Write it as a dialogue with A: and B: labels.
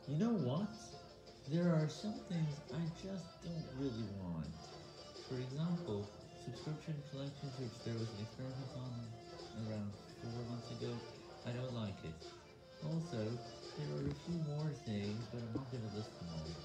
A: You know what? There are some things I just don't really want. For example, subscription collections, which there was an experiment on around 4 months ago. I don't like it. Also, there are a few more things, but I'm not going to list them all.